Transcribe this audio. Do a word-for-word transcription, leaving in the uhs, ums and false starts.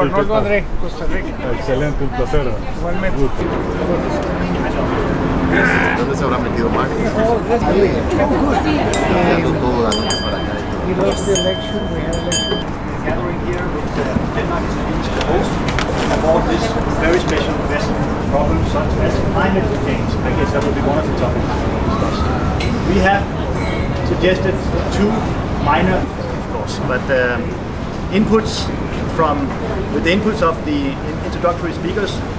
Arnoldo André, Costa Rica. Excelente, un placer. Igualmente. ¿Dónde se habrá metido Max? Dando todo la noche para acá. He lost the election, we had election. Gathering here with Denmark is the host about this very special investment problems such as climate change. I guess that will be one of the topics discussed. We have suggested two minor, of course, but um, inputs from with the inputs of the introductory speakers